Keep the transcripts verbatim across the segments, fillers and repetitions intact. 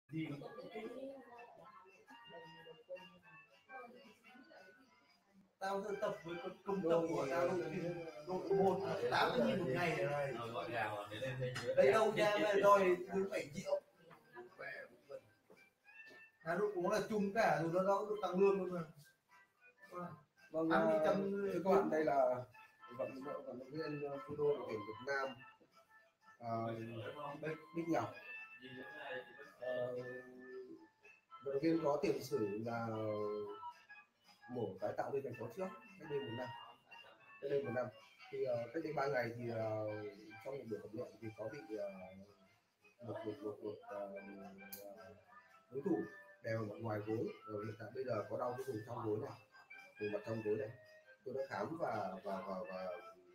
thì tao tập với công tập của tao đội một tám mươi nghìn một ngày này đây đâu ra về rồi đến bảy triệu Hà Nội cũng là chung cả rồi nó nó tăng lương luôn mà. Vâng, uh, thưa các bạn, đây là vận vận động viên judo của tỉnh Việt Nam, uh, Bích Ngọc. Uh, vận động viên có tiền sử là mổ tái tạo dây chằng chó trước cách đây một năm. Cách đây một năm thì uh, cách đây ba ngày thì uh, trong một buổi tập luyện thì có bị uh, một một một, một uh, đối thủ đèo ở ngoài gối, rồi hiện tại bây giờ có đau cái vùng trong gối này, vùng mặt trong gối này. Tôi đã khám và và và, và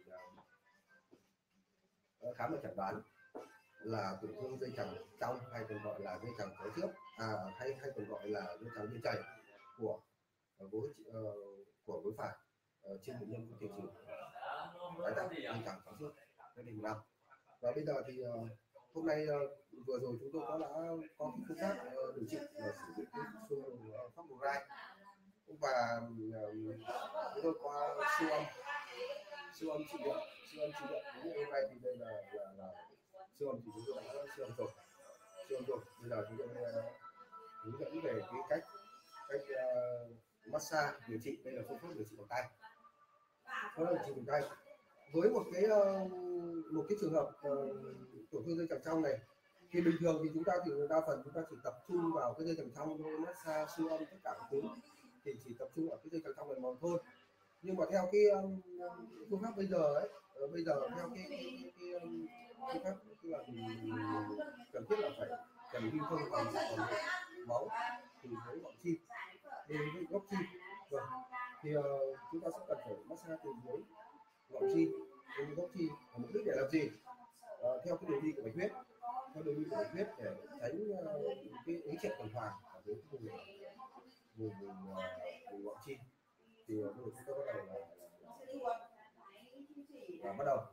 uh, khám và chẩn đoán là tổn thương dây chằng trong, hay còn gọi là dây chằng chó trước, à, hay hay còn gọi là dây chằng biên chảy của gối uh, của gối phải. Uh, trên bệnh nhân có tiền sử tái tạo dây chằng chó trước cách đây một năm. Và bây giờ thì uh, hôm nay uh, vừa rồi chúng tôi có đã có cái phương pháp uh, điều trị và sử dụng cái phương pháp mô rai, và uh, chúng tôi qua siêu âm siêu âm trị liệu siêu âm trị liệu đến hôm nay thì đây là là, là siêu âm thì chúng tôi đã siêu âm rồi siêu âm rồi bây giờ chúng tôi uh, hướng dẫn về cái cách cách uh, massage điều trị. Đây là phương pháp điều trị bằng tay, đó là điều trị bằng tay với một cái uh, một cái trường hợp uh, tổn thương dây chằng trong này. Thì bình thường thì chúng ta thì đa phần chúng ta chỉ tập trung vào cái dây chằng trong thôi, massage siêu âm tất cả các thứ thì chỉ tập trung ở cái dây chằng trong này mà thôi. Nhưng mà theo cái um, phương pháp bây giờ ấy, uh, bây giờ theo cái cái, cái, cái um, phương pháp tức là mình cần thiết là phải cần lưu thông bằng máu từ dưới gọng chi đến với gốc chi, rồi thì uh, chúng ta sẽ cần phải massage từ dưới gọng chi đến gốc chi. Mục đích để làm gì? Uh, theo cái đường đi của bạch huyết, theo đường đi của bạch huyết để tránh uh, cái ứ trệ tuần hoàn ở dưới cái vùng vùng vùng, uh, vùng gọng chi. Thì uh, chúng ta bắt đầu là, là, là bắt đầu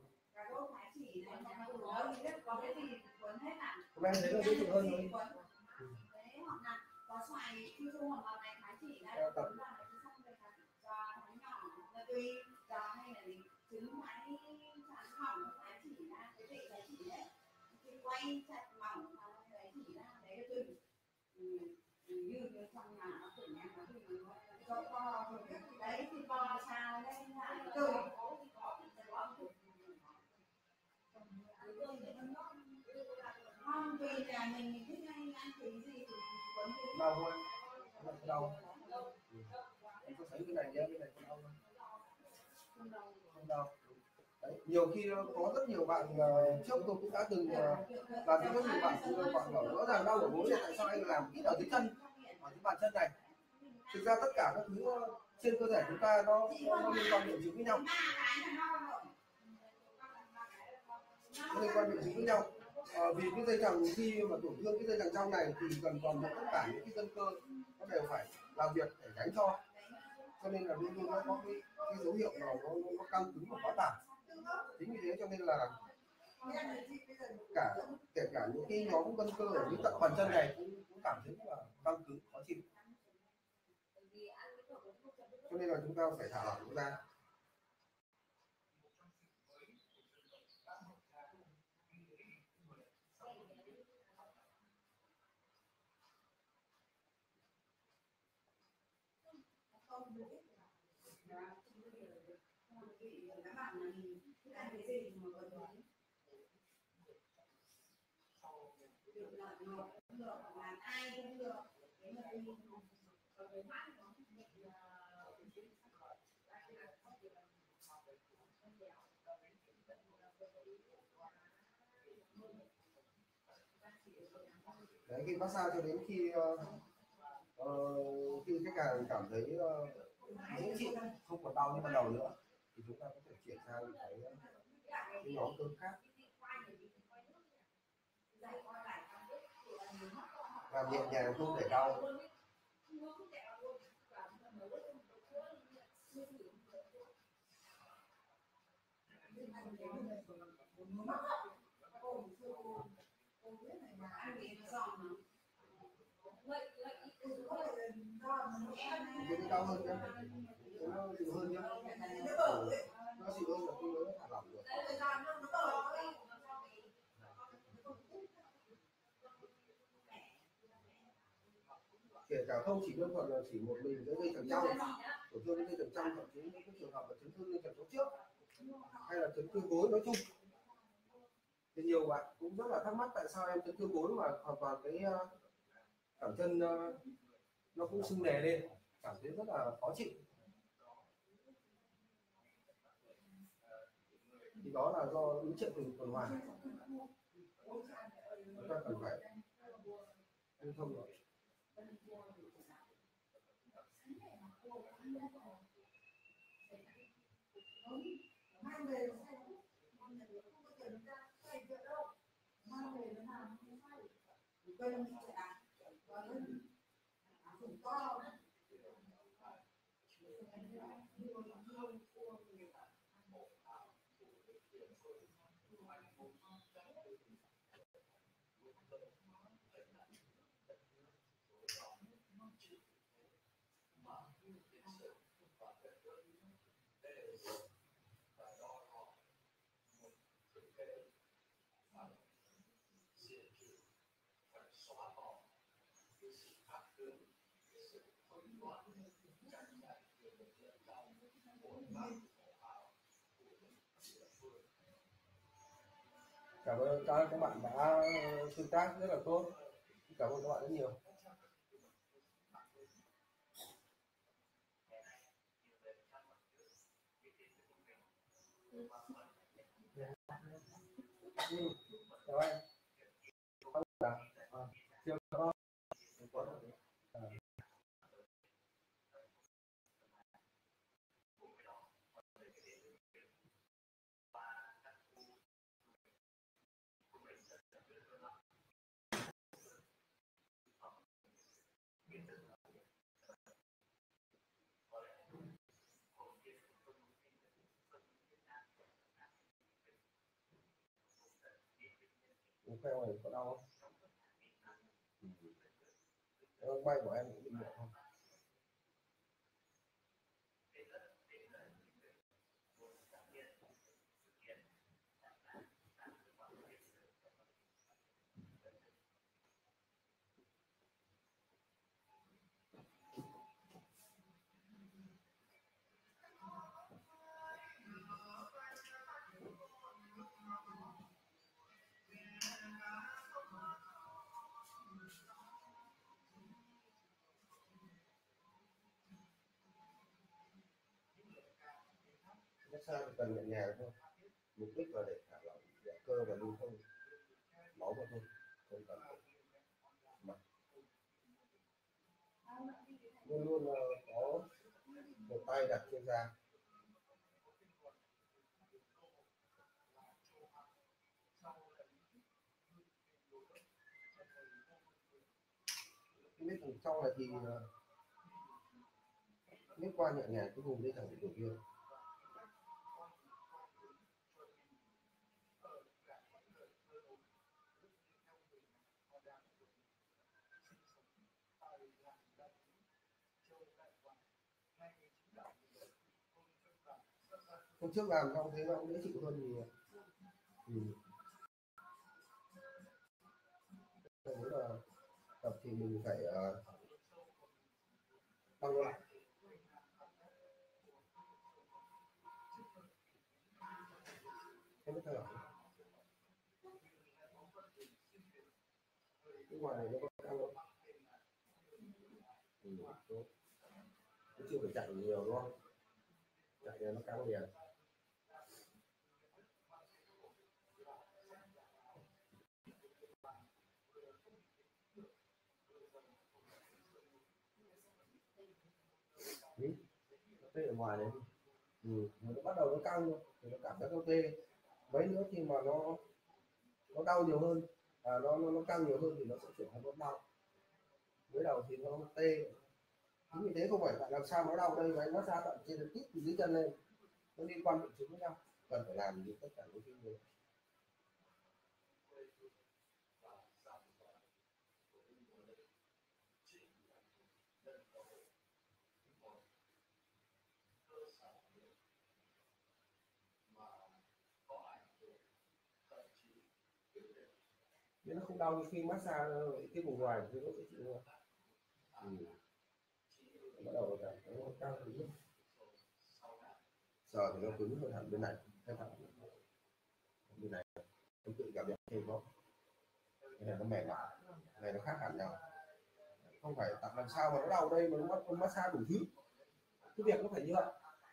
hôm nay thấy là dễ chịu hơn rồi. Ừ. Tập quay chặt mỏng đấy chỉ ra đấy là từng như như trong nhà nó tự nhà nó thì cho co đấy thì co sao lên lại từ không tùy là mình mình thích ăn ăn cái gì thì quấn cái đau thôi, đau. Em có thấy cái này nhé, cái này không đau không không đau. Đấy, nhiều khi có rất nhiều bạn uh, trước tôi cũng đã từng uh, làm cho rất nhiều bạn cũng bạn bảo rõ ràng đau ở gối này, tại sao anh làm ít ở dưới chân, ở dưới bàn chân này. Thực ra tất cả các thứ trên cơ thể chúng ta nó nó liên quan điện chứng với nhau, nó liên quan điện chứng với nhau. À, vì cái dây chằng khi mà tổn thương cái dây chằng trong này thì gần toàn bộ tất cả những cái gân cơ nó đều phải làm việc để tránh cho, cho nên là luôn luôn nó có cái, cái dấu hiệu nào nó, nó căng cứng và quá tải. Chính vì thế cho nên là cả kể cả những cái nhóm gân cơ ở dưới tận bàn chân này cũng, cũng cảm thấy là căng cứng khó chịu, cho nên là chúng ta phải thả lỏng ra. Đấy, khi massage cho đến khi uh, uh, khi khách hàng cảm thấy uh, dễ chịu, không còn đau như ban đầu nữa thì chúng ta có thể chuyển sang cái, cái nhóm cơn khác, làm nhẹ nhàng không để đau. cái cao hơn nhá, nó dịu hơn nhá, nó dịu hơn là khi nó thả lỏng được. Kể cả không chỉ đơn thuần là chỉ một mình cái dây thằng trong, tổn thương cái dây thằng trong, thậm chí những cái trường hợp là chấn thương dây thằng chống trước hay là chấn thương gối nói chung, thì nhiều bạn cũng rất là thắc mắc tại sao em chấn thương gối mà hoàn toàn cái cẳng chân nó cũng sưng nề lên, cảm thấy rất là khó chịu. Thì đó là do ứng triệu từng tuần hoàn, chúng ta cần phải lưu thông rồi. Cảm ơn các các bạn đã tương tác rất là tốt, cảm ơn các bạn rất nhiều. Ừ, chào anh. À, chưa có. À. Khoe này có đau không? Ừ. Bay của em cũng bị nhẹ không? Massage cần nhẹ nhàng thôi, mục đích là để thả lỏng dạ cơ và lưu thông máu vào thôi, không cần mặt. Luôn luôn là có một tay đặt trên da. Biết vùng trong này thì biết qua nhẹ nhàng cái vùng đây chẳng bị tổn thương. Hôm trước làm xong thấy nó cũng dễ chịu hơn thì ừ. Nếu là tập thì mình phải uh, tăng lại. Em biết thay đổi. Cái ngoài này nó có căng không? Ừ, tốt. Nó chưa phải chạy nhiều đúng không? Chạy này nó căng liền. Ừ. Tê ở ngoài đấy. Ừ. Nó bắt đầu nó căng thì nó cảm giác nó tê. Mấy nữa khi mà nó nó đau nhiều hơn, à, nó, nó nó căng nhiều hơn thì nó sẽ chuyển thành nó đau. Mới đầu thì nó tê. Chính vì thế không phải làm sao nó đau đây, nó ra tận trên tít từ dưới chân lên, nó liên quan bệnh chứng với nhau, cần phải làm gì tất cả những cái người. chứ nó không đau như khi massage cái vùng ngoài thì nó sẽ chịu luôn. Ừ. Bắt đầu là nó căng cứng, sờ thì nó cứng hơn hẳn bên này, cái thẳng bên này em tự cảm nhận thêm không, cái này nó mềm lại, cái này nó khác hẳn nhau, không phải tại làm sao mà nó đau đây mà nó mất massage đủ thứ, cái việc nó phải như vậy.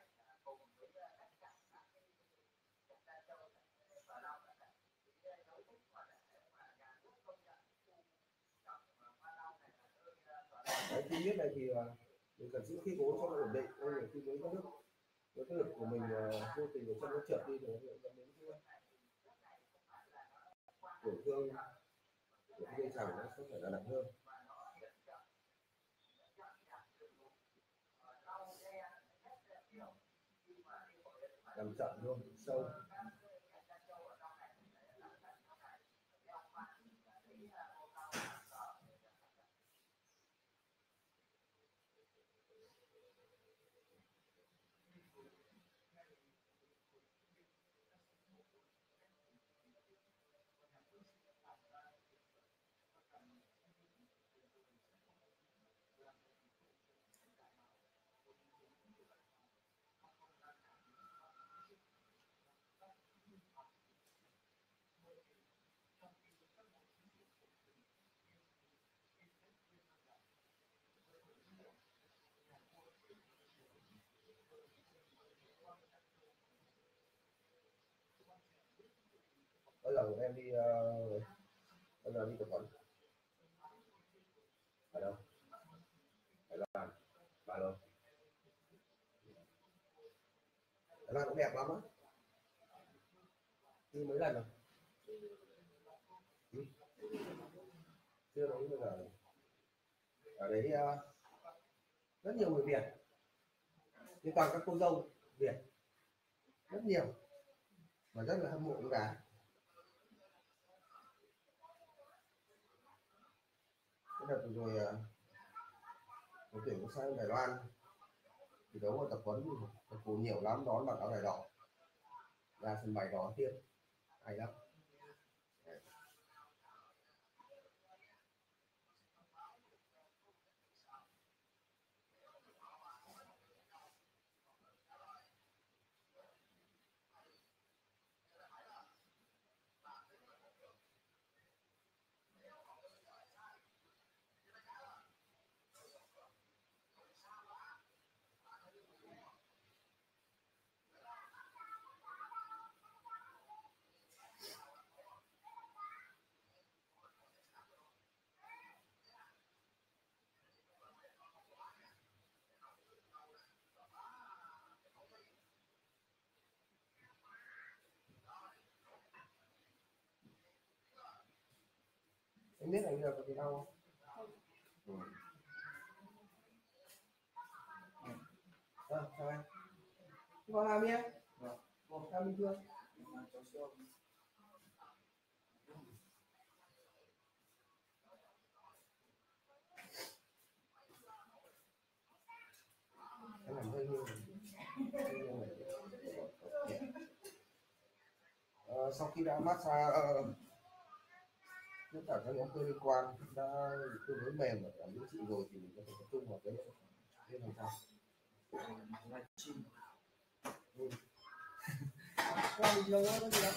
Đấy, khi biết này thì mình cần giữ khí cố cho nó ổn định, nên khi với các nước với cái lực của mình vô tình ở chân nó trượt đi thì nó dẫn đến cái tổn thương của cái dây chằng nó sẽ phải là nặng hơn. Làm chậm luôn, sâu. Bây giờ em đi uh, bây giờ đi tập huấn ở đâu? Đài Loan, Bà Lô. Đài Loan cũng đẹp lắm á. Đi mấy lần rồi? Ừ. Chưa đấy bây giờ. Ở đấy uh, rất nhiều người Việt, nhưng toàn các cô dâu Việt, rất nhiều, mà rất là hâm mộ con gái. Cái đợt rồi đội tuyển có sang Đài Loan thì đấu vào tập huấn thì tập huấn nhiều lắm, đón mặc áo đài đỏ ra sân bay đón tiếp, hay lắm. Em biết là bây giờ có bị đau không? Ừ. À, chào em. Vào làm đi em. Vâng. Làm bình thường. Em làm hơi nhiều. À, sau khi đã massage uh, tất cả các nhóm cơ liên quan đã tương đối mềm và cảm trị rồi thì mình có thể tập trung vào cái cái làm sao. Ừ. Qua bình thường thôi, có gì đâu.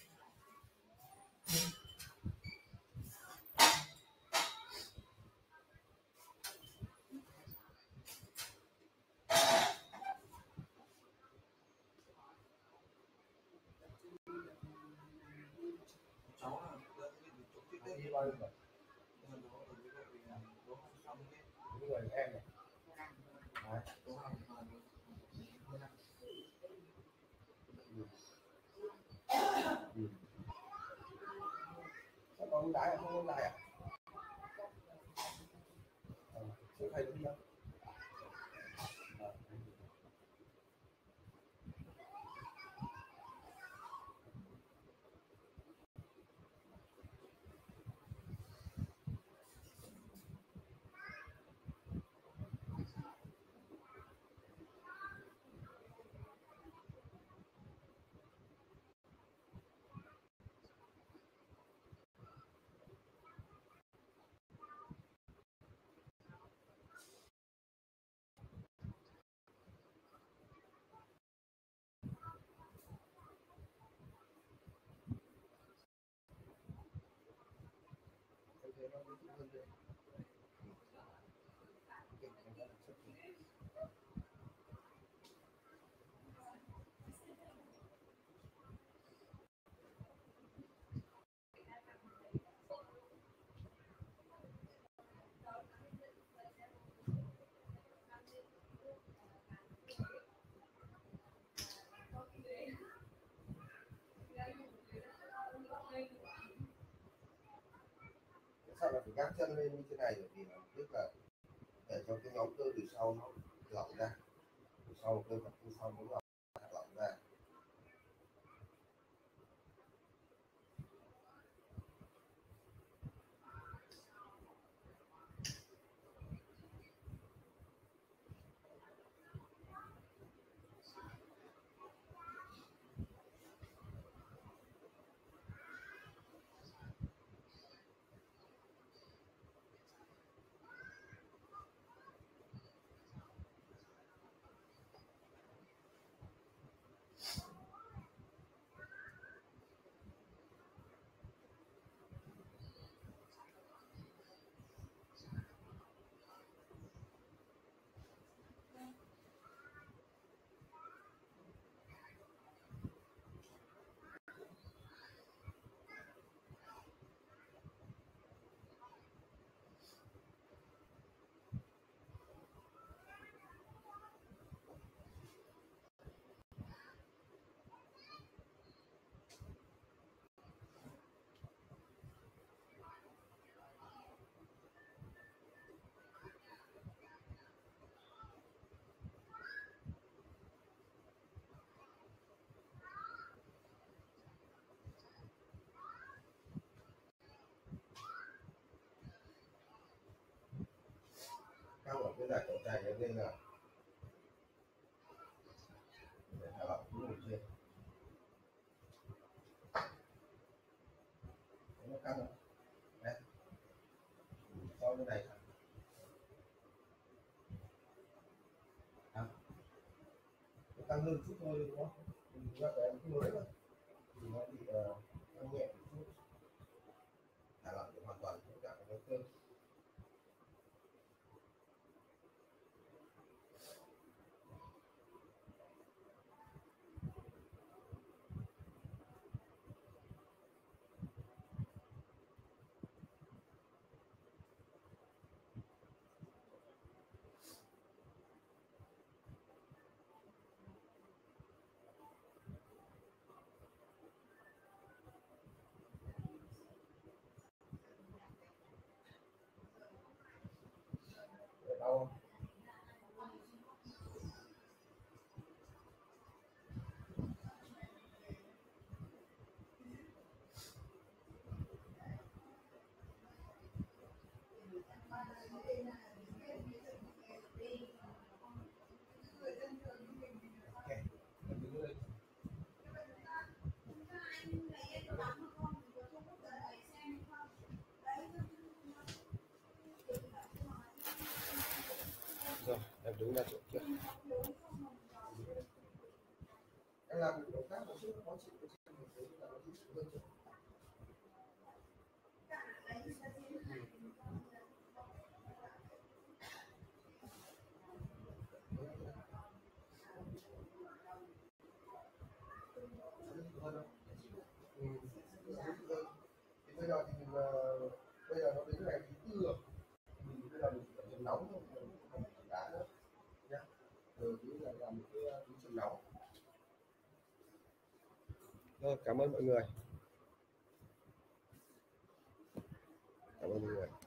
Đi bao nhiêu rồi? Đúng rồi, em này. Đấy. Ừ. Sao con đái không con đái à? À, chưa thấy đi đâu. nó dễ chịu hơn. Sao là phải gác chân lên như thế này, bởi vì là tức là để cho cái nhóm cơ từ sau nó lỏng ra, từ sau cơ mặt từ sau nó lỏng lỏng ra. Cao ở cái giải cổ tay nó lên là để thả lỏng cái vùng trên, nó căng rồi đấy, sau cái này à, nó tăng hơn chút thôi đúng không? Chúng ta phải cái mới rồi thì nó bị uh, tăng nhẹ một chút, thả lỏng để hoàn toàn tất cả các cơ. Đau không? Rồi, em đứng ra chỗ kia. Em làm một động tác một chút khó chịu, một chút là nó dễ chịu hơn chút. Ừ. Thì bây giờ thì mình, uh, bây giờ nó đến ngày thứ tư rồi, mình bây giờ mình phải chầm nóng thôi, không phải đá nữa nhé. Rồi cứ là làm một cái túi chầm nóng. Rồi, cảm ơn mọi người. Cảm ơn mọi người.